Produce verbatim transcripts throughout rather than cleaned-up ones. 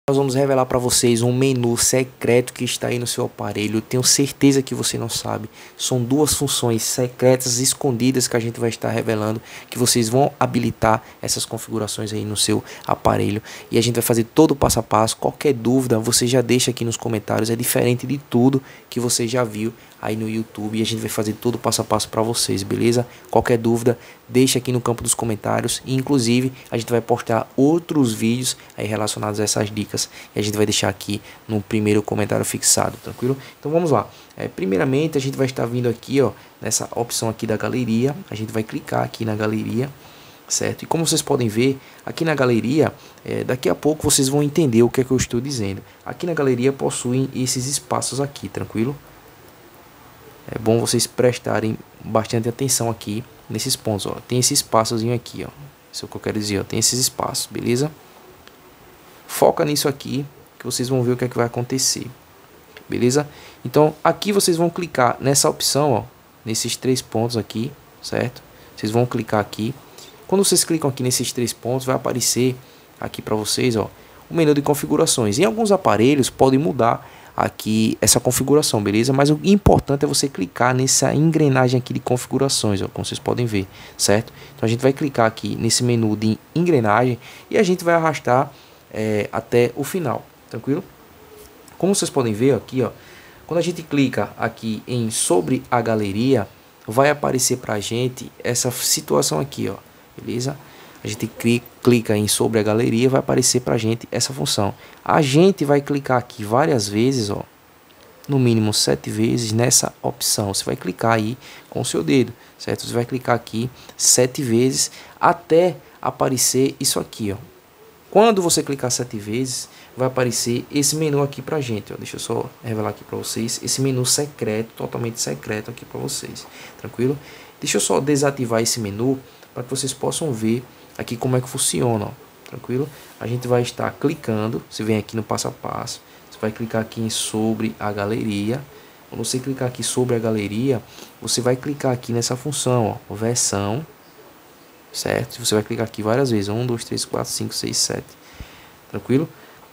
Nós vamos revelar para vocês um menu secreto que está aí no seu aparelho. Eu tenho certeza que você não sabe. São duas funções secretas escondidas que a gente vai estar revelando, que vocês vão habilitar essas configurações aí no seu aparelho. E a gente vai fazer todo o passo a passo. Qualquer dúvida, você já deixa aqui nos comentários. É diferente de tudo que você já viu aí no YouTube, e a gente vai fazer todo o passo a passo para vocês, beleza? Qualquer dúvida, deixa aqui no campo dos comentários. E inclusive a gente vai postar outros vídeos aí relacionados a essas dicas, e a gente vai deixar aqui no primeiro comentário fixado, tranquilo? Então vamos lá. É, primeiramente a gente vai estar vindo aqui, ó, nessa opção aqui da galeria. A gente vai clicar aqui na galeria, certo? E como vocês podem ver aqui na galeria, é, daqui a pouco vocês vão entender o que é que eu estou dizendo. Aqui na galeria possuem esses espaços aqui, tranquilo? É bom vocês prestarem bastante atenção aqui nesses pontos, ó. Tem esse espaçozinho aqui, ó. Isso é o que eu quero dizer, ó. Tem esses espaços, beleza? Foca nisso aqui, que vocês vão ver o que é que vai acontecer. Beleza? Então, aqui vocês vão clicar nessa opção, ó. Nesses três pontos aqui, certo? Vocês vão clicar aqui. Quando vocês clicam aqui nesses três pontos, vai aparecer aqui para vocês, ó, o menu de configurações. Em alguns aparelhos pode mudar aqui essa configuração, beleza? Mas o importante é você clicar nessa engrenagem aqui de configurações, ó, como vocês podem ver, certo? Então a gente vai clicar aqui nesse menu de engrenagem e a gente vai arrastar é, até o final, tranquilo? Como vocês podem ver aqui, ó, quando a gente clica aqui em sobre a galeria, vai aparecer pra gente essa situação aqui, ó, beleza? A gente clica em sobre a galeria, vai aparecer pra gente essa função. A gente vai clicar aqui várias vezes, ó, no mínimo sete vezes nessa opção. Você vai clicar aí com o seu dedo, certo? Você vai clicar aqui sete vezes até aparecer isso aqui, ó. Quando você clicar sete vezes, vai aparecer esse menu aqui pra gente, ó. Deixa eu só revelar aqui pra vocês esse menu secreto, totalmente secreto aqui pra vocês, tranquilo? Deixa eu só desativar esse menu para que vocês possam ver aqui como é que funciona, ó, tranquilo? A gente vai estar clicando, você vem aqui no passo a passo, você vai clicar aqui em sobre a galeria. Quando você clicar aqui sobre a galeria, você vai clicar aqui nessa função, ó, versão, certo? Você vai clicar aqui várias vezes, um, dois, três, quatro, cinco, seis, sete, tranquilo?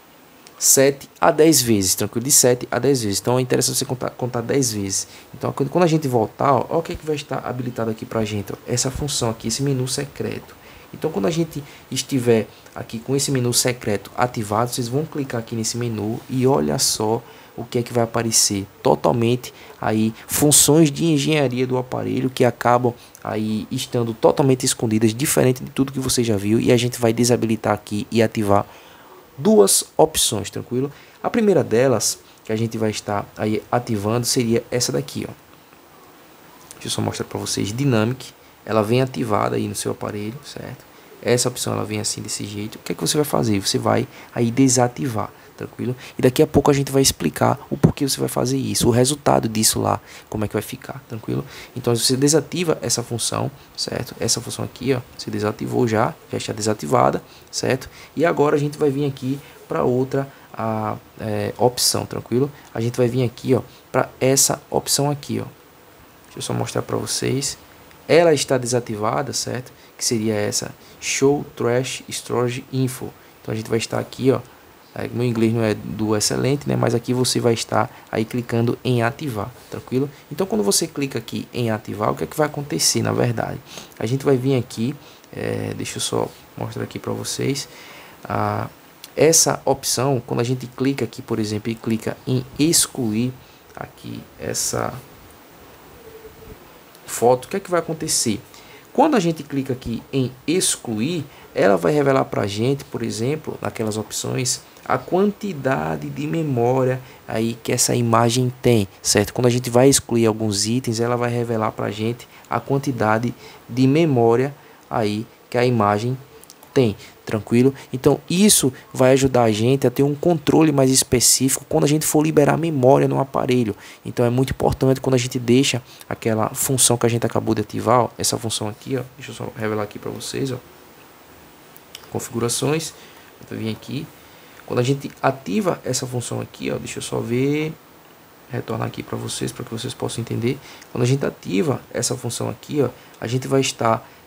sete a dez vezes, tranquilo? De sete a dez vezes. Então é interessante você contar, contar dez vezes. Então quando a gente voltar, ó, ó, o que é que vai estar habilitado aqui pra gente, ó, essa função aqui, esse menu secreto. Então quando a gente estiver aqui com esse menu secreto ativado, vocês vão clicar aqui nesse menu e olha só o que é que vai aparecer. Totalmente aí funções de engenharia do aparelho que acabam aí estando totalmente escondidas, diferente de tudo que você já viu, e a gente vai desabilitar aqui e ativar duas opções, tranquilo? A primeira delas que a gente vai estar aí ativando seria essa daqui, ó. Deixa eu só mostrar para vocês, Dynamic. Ela vem ativada aí no seu aparelho, certo? Essa opção ela vem assim desse jeito. O que é que você vai fazer? Você vai aí desativar, tranquilo? E daqui a pouco a gente vai explicar o porquê você vai fazer isso, o resultado disso lá, como é que vai ficar, tranquilo? Então você desativa essa função, certo? Essa função aqui, ó, você desativou já, já está desativada, certo? E agora a gente vai vir aqui para outra a, é, opção, tranquilo? A gente vai vir aqui, ó, para essa opção aqui, ó. Deixa eu só mostrar para vocês. Ela está desativada, certo? Que seria essa Show Trash Storage Info. Então a gente vai estar aqui, ó. Meu inglês não é do excelente, né? Mas aqui você vai estar aí clicando em ativar, tranquilo? Então quando você clica aqui em ativar, o que é que vai acontecer na verdade? A gente vai vir aqui, é, deixa eu só mostrar aqui para vocês. Ah, essa opção, quando a gente clica aqui, por exemplo, e clica em excluir aqui essa foto, o que é que vai acontecer? Quando a gente clica aqui em excluir, ela vai revelar para a gente, por exemplo, naquelas opções, a quantidade de memória aí que essa imagem tem, certo? Quando a gente vai excluir alguns itens, ela vai revelar para a gente a quantidade de memória aí que a imagem tem, tranquilo? Então isso vai ajudar a gente a ter um controle mais específico quando a gente for liberar memória no aparelho. Então é muito importante quando a gente deixa aquela função que a gente acabou de ativar, ó, essa função aqui, ó, deixa eu só revelar aqui para vocês, ó, configurações, eu vim aqui, quando a gente ativa essa função aqui, ó, deixa eu só ver, retornar aqui para vocês, para que vocês possam entender. Quando a gente ativa essa função aqui, ó, a gente vai estar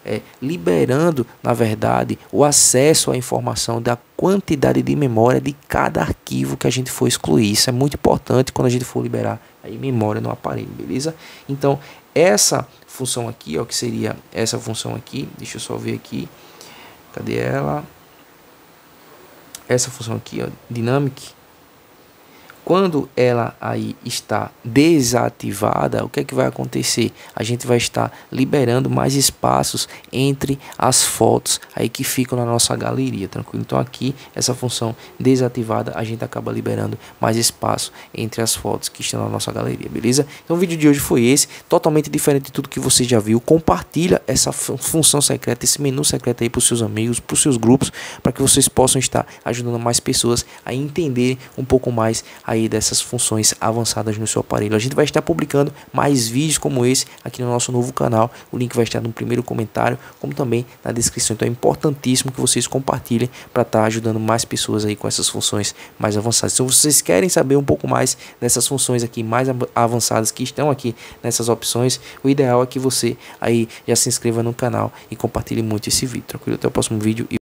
é, liberando, na verdade, o acesso à informação da quantidade de memória de cada arquivo que a gente for excluir. Isso é muito importante quando a gente for liberar aí memória no aparelho, beleza? Então, essa função aqui, ó, que seria essa função aqui, deixa eu só ver aqui, cadê ela? Essa função aqui, ó, Dynamic. Quando ela aí está desativada, o que é que vai acontecer? A gente vai estar liberando mais espaços entre as fotos aí que ficam na nossa galeria, tranquilo? Então aqui, essa função desativada, a gente acaba liberando mais espaço entre as fotos que estão na nossa galeria, beleza? Então o vídeo de hoje foi esse, totalmente diferente de tudo que você já viu. Compartilha essa função secreta, esse menu secreto aí para os seus amigos, para os seus grupos, para que vocês possam estar ajudando mais pessoas a entenderem um pouco mais a aí dessas funções avançadas no seu aparelho. A gente vai estar publicando mais vídeos como esse aqui no nosso novo canal. O link vai estar no primeiro comentário, como também na descrição. Então é importantíssimo que vocês compartilhem para estar ajudando mais pessoas aí com essas funções mais avançadas. Então, se vocês querem saber um pouco mais dessas funções aqui mais avançadas que estão aqui nessas opções, o ideal é que você aí já se inscreva no canal e compartilhe muito esse vídeo. Tranquilo? Até o próximo vídeo.